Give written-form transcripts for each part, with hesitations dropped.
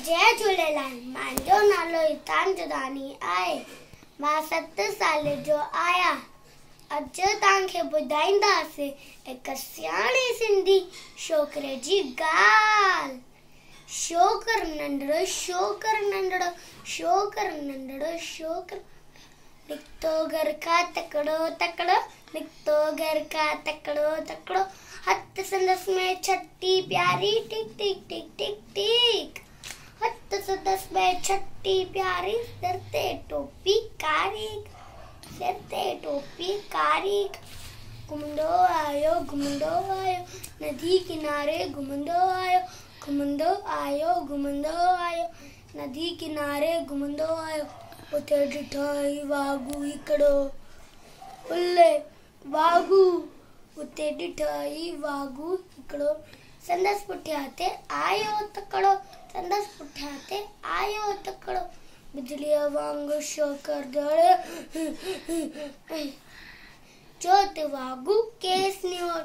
जय झूलेलाल। मुंहिंजो नालो हितान जदानी आहे। मां 7 साल जो आहियां। अॼु तव्हांखे ॿुधाईंदासीं हिकु सियाणे सिंधी छोकिरे जी ॻाल्हि। छोकिर नंढड़ो छोकिर नंढड़ो छोकिर नंढड़ो छोकिर निकितो घर खां तकड़ो तकड़ो निकितो घर खां तकड़ो तकड़ो हथ संदस में छठी प्यारी टिक टिक टिक टिक टिक हथ संदस में छठी प्यारी सिर ते टोपी कारी सिर ते टोपी कारी घुमंदो आयो नदी किनारे घुमंदो आयो नदी किनारे घुमंदो आयो उते ॾिठई वागू हिकिड़ो उल्ले वागू उते ॾिठई वागू हिकिड़ो संदस पुठियां ते आयो तकड़ो संदस पुठियां ते आयो तकड़ो बिजलीअ वांगुरु छोकिर दौड़े जोत वागू केस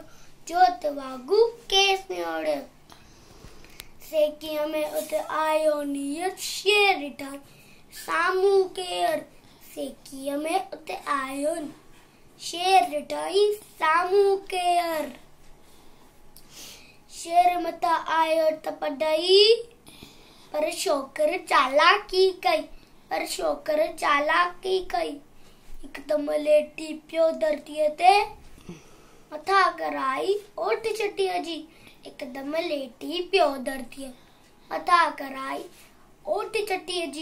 नियोड़ियो सेकीअ में उते आयो नीर शेर ॾिठा साम्हूं केर सेकीअ में उते आयो शेर ॾिठई साम्हूं केर शेर मथां आयो त पढ़ई पर छोकिर चालाकी कई हिकदमि लेटी पियो धरतीअ ते मथां कराई ओठ चटीअ जी हिकदमि लेटी पियो धरतीअ मथां कराई ओठ चटीअ जी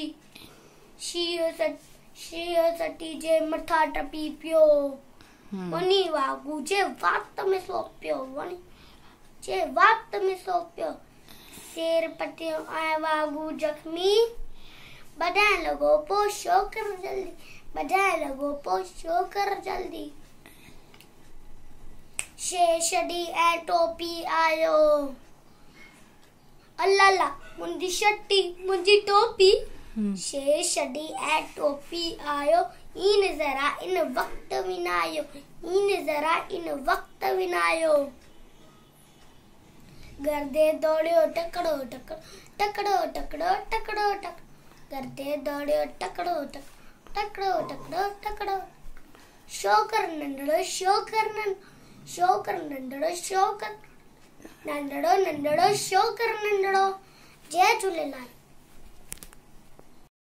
शींहं सटी जे मथां टपी पियो वञी वागू जे वात में सोपियो शेर पटियो ऐं वागू जख्मी ॿधाइण लॻो पोइ छोकिर जल्दी शेर छॾी ऐं टोपी आयो अल्ला मुंहिंजी टोपी शेर छॾी ऐं टोपी आयो इन ज़रा इन वक्त विनायो गर्दे दौड़ियो टकड़ो गर्दे दौड़ियो टकड़ो छोकिर नंढड़ो छोकिर नंढड़ो जय झूलेलाल।